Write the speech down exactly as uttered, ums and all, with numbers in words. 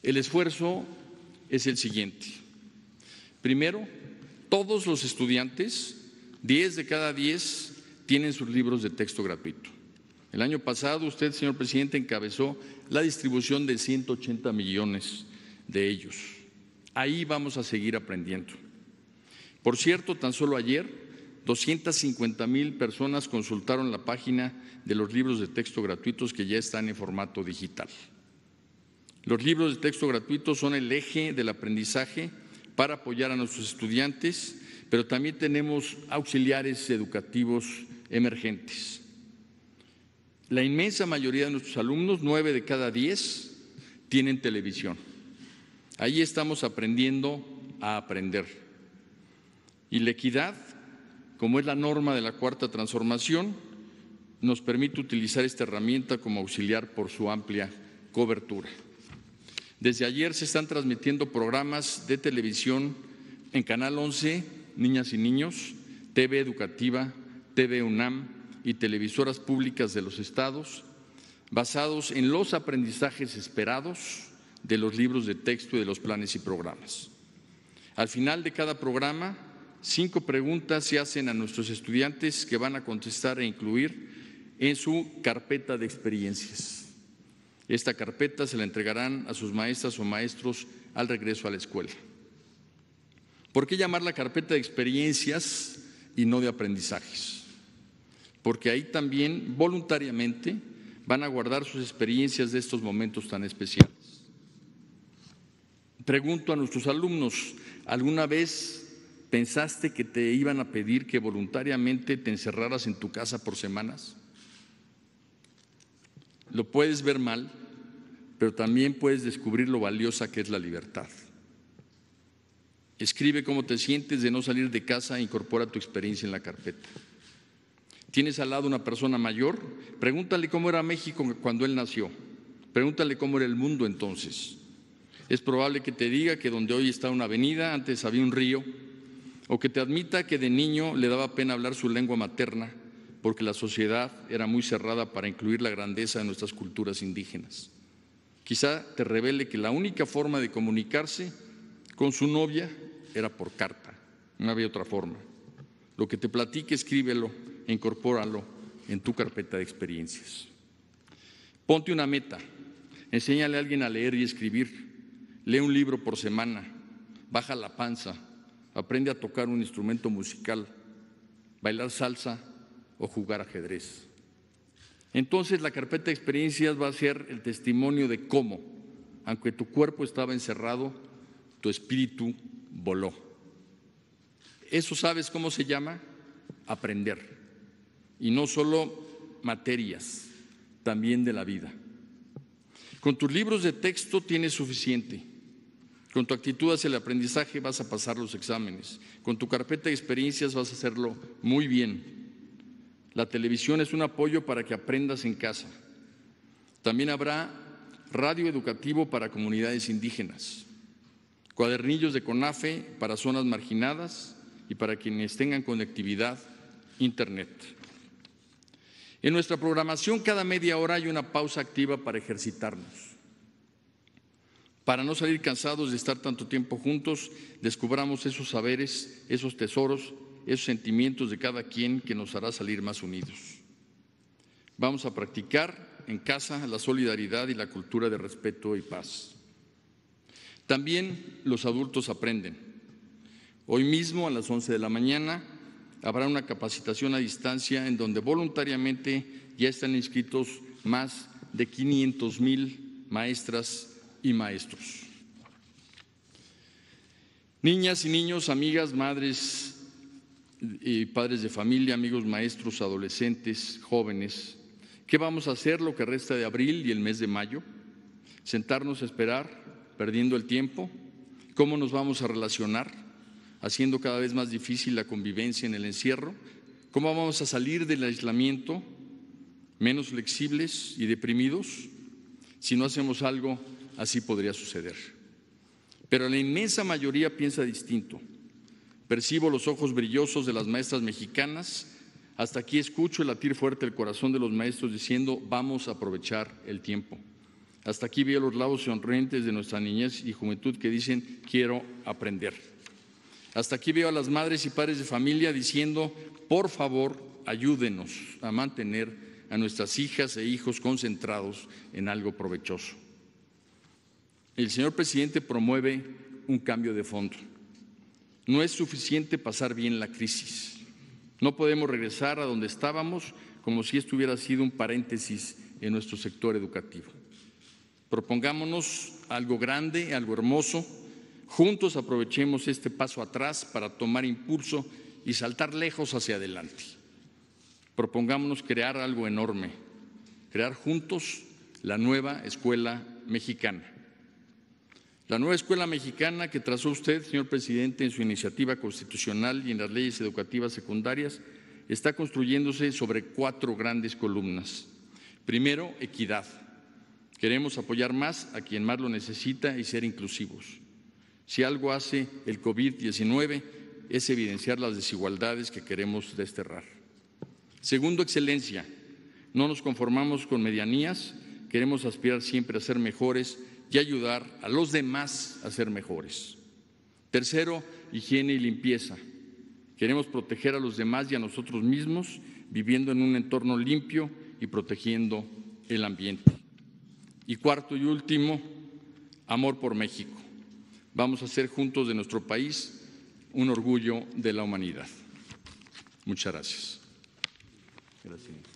El esfuerzo es el siguiente. Primero, todos los estudiantes, diez de cada diez, tienen sus libros de texto gratuito. El año pasado usted, señor presidente, encabezó la distribución de ciento ochenta millones de ellos. Ahí vamos a seguir aprendiendo. Por cierto, tan solo ayer, doscientas cincuenta mil personas consultaron la página de los libros de texto gratuitos que ya están en formato digital. Los libros de texto gratuitos son el eje del aprendizaje para apoyar a nuestros estudiantes, pero también tenemos auxiliares educativos emergentes. La inmensa mayoría de nuestros alumnos, nueve de cada diez, tienen televisión. Ahí estamos aprendiendo a aprender. Y la equidad, como es la norma de la Cuarta Transformación, nos permite utilizar esta herramienta como auxiliar por su amplia cobertura. Desde ayer se están transmitiendo programas de televisión en Canal once, Niñas y Niños, T V Educativa, T V UNAM y televisoras públicas de los estados, basados en los aprendizajes esperados de los libros de texto y de los planes y programas. Al final de cada programa, cinco preguntas se hacen a nuestros estudiantes que van a contestar e incluir en su carpeta de experiencias. Esta carpeta se la entregarán a sus maestras o maestros al regreso a la escuela. ¿Por qué llamarla carpeta de experiencias y no de aprendizajes? Porque ahí también voluntariamente van a guardar sus experiencias de estos momentos tan especiales. Pregunto a nuestros alumnos, ¿alguna vez pensaste que te iban a pedir que voluntariamente te encerraras en tu casa por semanas? Lo puedes ver mal, pero también puedes descubrir lo valiosa que es la libertad. Escribe cómo te sientes de no salir de casa e incorpora tu experiencia en la carpeta. ¿Tienes al lado una persona mayor? Pregúntale cómo era México cuando él nació. Pregúntale cómo era el mundo entonces. Es probable que te diga que donde hoy está una avenida, antes había un río, o que te admita que de niño le daba pena hablar su lengua materna porque la sociedad era muy cerrada para incluir la grandeza de nuestras culturas indígenas. Quizá te revele que la única forma de comunicarse con su novia era por carta, no había otra forma. Lo que te platique, escríbelo e incorpóralo en tu carpeta de experiencias. Ponte una meta, enséñale a alguien a leer y escribir, lee un libro por semana, baja la panza, aprende a tocar un instrumento musical, bailar salsa o jugar ajedrez. Entonces la carpeta de experiencias va a ser el testimonio de cómo, aunque tu cuerpo estaba encerrado, tu espíritu voló. ¿Eso sabes cómo se llama? Aprender. Y no solo materias, también de la vida. Con tus libros de texto tienes suficiente. Con tu actitud hacia el aprendizaje vas a pasar los exámenes. Con tu carpeta de experiencias vas a hacerlo muy bien. La televisión es un apoyo para que aprendas en casa. También habrá radio educativo para comunidades indígenas, cuadernillos de CONAFE para zonas marginadas y para quienes tengan conectividad Internet. En nuestra programación cada media hora hay una pausa activa para ejercitarnos. Para no salir cansados de estar tanto tiempo juntos, descubramos esos saberes, esos tesoros, esos sentimientos de cada quien que nos hará salir más unidos. Vamos a practicar en casa la solidaridad y la cultura de respeto y paz. También los adultos aprenden. Hoy mismo a las once de la mañana habrá una capacitación a distancia en donde voluntariamente ya están inscritos más de quinientos mil maestras y maestros. Niñas y niños, amigas, madres y padres de familia, amigos, maestros, adolescentes, jóvenes, ¿qué vamos a hacer lo que resta de abril y el mes de mayo? ¿Sentarnos a esperar, perdiendo el tiempo? ¿Cómo nos vamos a relacionar, haciendo cada vez más difícil la convivencia en el encierro? ¿Cómo vamos a salir del aislamiento menos flexibles y deprimidos? Si no hacemos algo, así podría suceder. Pero la inmensa mayoría piensa distinto. Percibo los ojos brillosos de las maestras mexicanas, hasta aquí escucho el latir fuerte del corazón de los maestros diciendo: vamos a aprovechar el tiempo, Hasta aquí veo los lados sonrientes de nuestra niñez y juventud que dicen quiero aprender. Hasta aquí veo a las madres y padres de familia diciendo por favor ayúdenos a mantener a nuestras hijas e hijos concentrados en algo provechoso. El señor presidente promueve un cambio de fondo. No es suficiente pasar bien la crisis. No podemos regresar a donde estábamos como si esto hubiera sido un paréntesis en nuestro sector educativo. Propongámonos algo grande, algo hermoso. Juntos aprovechemos este paso atrás para tomar impulso y saltar lejos hacia adelante. Propongámonos crear algo enorme, crear juntos la nueva escuela mexicana. La nueva escuela mexicana que trazó usted, señor presidente, en su iniciativa constitucional y en las leyes educativas secundarias, está construyéndose sobre cuatro grandes columnas. Primero, equidad. Queremos apoyar más a quien más lo necesita y ser inclusivos. Si algo hace el COVID diecinueve es evidenciar las desigualdades que queremos desterrar. Segundo, excelencia. No nos conformamos con medianías, queremos aspirar siempre a ser mejores y ayudar a los demás a ser mejores. Tercero, higiene y limpieza. Queremos proteger a los demás y a nosotros mismos, viviendo en un entorno limpio y protegiendo el ambiente. Y cuarto y último, amor por México. Vamos a hacer juntos de nuestro país un orgullo de la humanidad. Muchas gracias. Gracias.